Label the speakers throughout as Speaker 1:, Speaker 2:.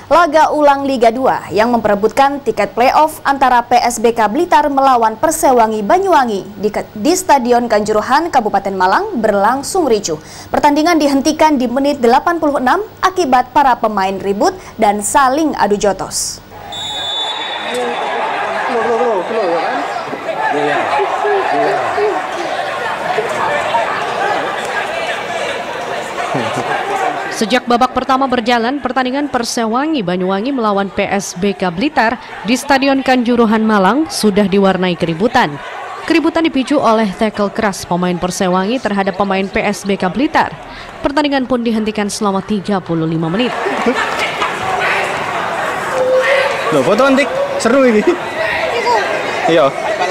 Speaker 1: Laga ulang Liga 2 yang memperebutkan tiket playoff antara PSBK Blitar melawan Persewangi Banyuwangi di Stadion Kanjuruhan Kabupaten Malang berlangsung ricuh. Pertandingan dihentikan di menit 86 akibat para pemain ribut dan saling adu jotos.
Speaker 2: Sejak babak pertama berjalan, pertandingan Persewangi Banyuwangi melawan PSBK Blitar di Stadion Kanjuruhan Malang sudah diwarnai keributan. Keributan dipicu oleh tackle keras pemain Persewangi terhadap pemain PSBK Blitar. Pertandingan pun dihentikan selama 35 menit.
Speaker 3: Loh, foto antik seru ini. Iya.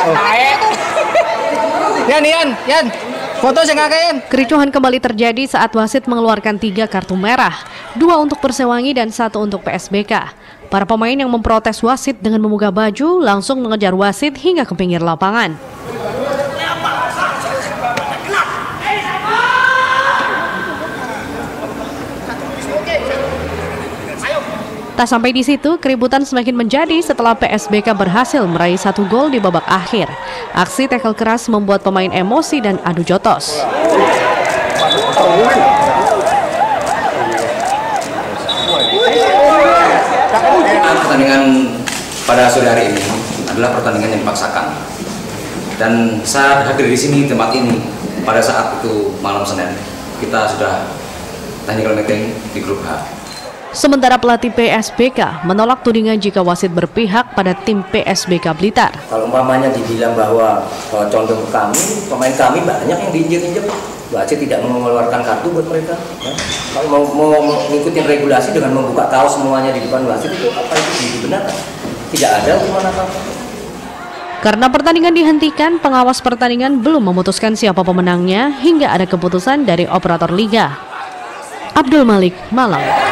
Speaker 3: Yan. Foto sengakain.
Speaker 2: Kericuhan kembali terjadi saat wasit mengeluarkan 3 kartu merah, 2 untuk Persewangi dan 1 untuk PSBK. Para pemain yang memprotes wasit dengan membuka baju langsung mengejar wasit hingga ke pinggir lapangan. Tak sampai di situ, keributan semakin menjadi setelah PSBK berhasil meraih 1 gol di babak akhir. Aksi tackle keras membuat pemain emosi dan adu jotos.
Speaker 4: Pertandingan pada sore hari ini adalah pertandingan yang dipaksakan. Dan saya hadir di sini tempat ini pada saat itu malam Senin. Kita sudah technical meeting di grup H.
Speaker 2: Sementara pelatih PSBK menolak tudingan jika wasit berpihak pada tim PSBK Blitar.
Speaker 5: Kalau umpamanya dibilang bahwa condong ke kami, pemain kami banyak yang diinjek-injek, wasit tidak mengeluarkan kartu buat mereka. Kalau mau mengikuti regulasi dengan membuka kaos semuanya di depan wasit itu apa itu dibenarkan? Tidak ada hukuman apa-apa.
Speaker 2: Karena pertandingan dihentikan, pengawas pertandingan belum memutuskan siapa pemenangnya hingga ada keputusan dari operator liga. Abdul Malik, Malang.